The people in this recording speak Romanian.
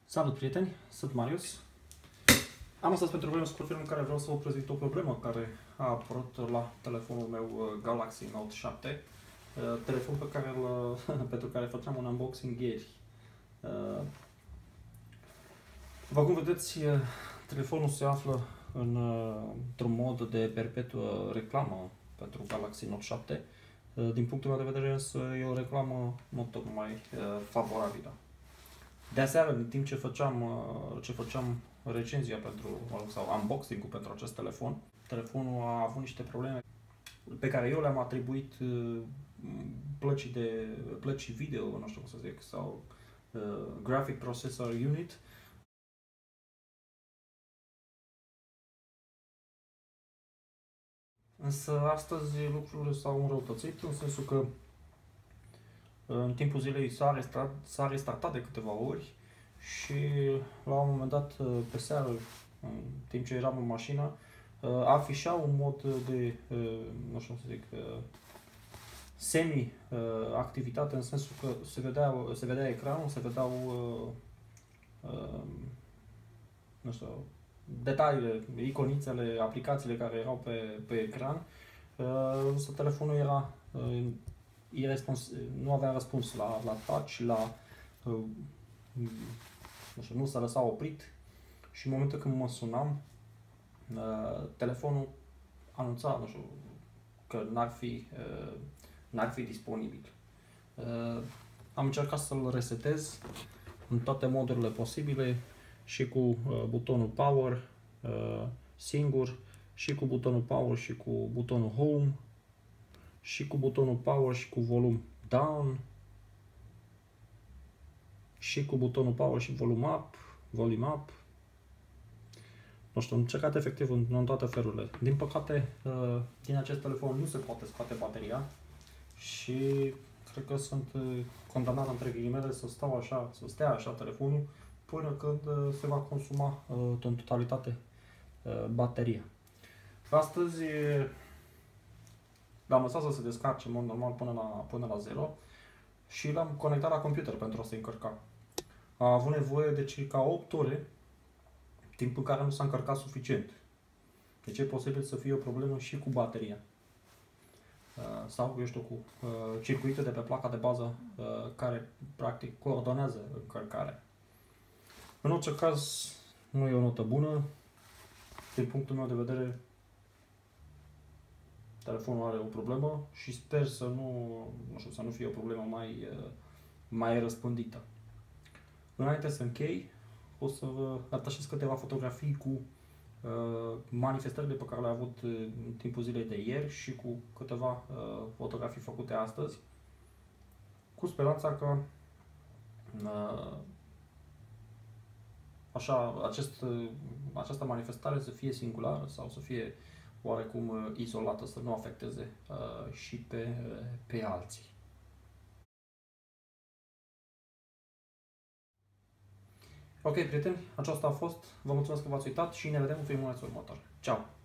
Salut, prieteni! Sunt Marius. Am astăzi pentru voi un scurt film în care vreau să vă prezint o problemă care a apărut la telefonul meu Galaxy Note 7, telefon pentru care făceam un unboxing ieri. După cum vedeți, telefonul se află într-un mod de perpetuă reclamă pentru Galaxy Note 7. Din punctul meu de vedere, însă, e o reclamă nu tocmai favorabilă. De aseară, în timp ce făceam recenzia sau unboxing-ul pentru acest telefon, telefonul a avut niște probleme pe care eu le-am atribuit plăcii video, nu știu cum să zic, sau Graphic Processor Unit. Însă astăzi lucrurile s-au înrăutățit, în sensul că în timpul zilei s-a restartat de câteva ori și la un moment dat, pe seară, în timp ce eram în mașină, afișa un mod de, nu știu cum să zic, semi-activitate, în sensul că se vedea ecranul, se vedeau, nu știu, detaliile, iconițele, aplicațiile care erau pe ecran, însă telefonul era nu avea răspuns la touch, nu știu, nu s-a lăsat oprit și în momentul când mă sunam, telefonul anunța, nu știu, că n-ar fi disponibil. Am încercat să-l resetez în toate modurile posibile, și cu butonul Power singur, și cu butonul Power și cu butonul Home, și cu butonul Power și cu volum Down, și cu butonul Power și Volume Up. Nu știu, am încercat efectiv în toate felurile. Din păcate, din acest telefon nu se poate scoate bateria și cred că sunt condamnat între ghilimele să stea așa telefonul până când se va consuma în totalitate bateria. Astăzi l-am lăsat să se descarce în mod normal până la 0 și l-am conectat la computer pentru a se încărca. A avut nevoie de circa 8 ore, timp în care nu s-a încărcat suficient. Deci e posibil să fie o problemă și cu bateria. Sau, eu știu, cu circuite de pe placa de bază care practic coordonează încărcarea. În orice caz, nu e o notă bună. Din punctul meu de vedere, telefonul are o problemă și sper să nu fie o problemă mai răspândită. Înainte să închei, o să vă atașez câteva fotografii cu manifestările pe care le-am avut în timpul zilei de ieri și cu câteva fotografii făcute astăzi, cu speranța că această manifestare să fie singulară sau să fie oarecum izolată, să nu afecteze și pe alții. Ok, prieteni, aceasta a fost. Vă mulțumesc că v-ați uitat și ne vedem în filmulețul următor. Ciao!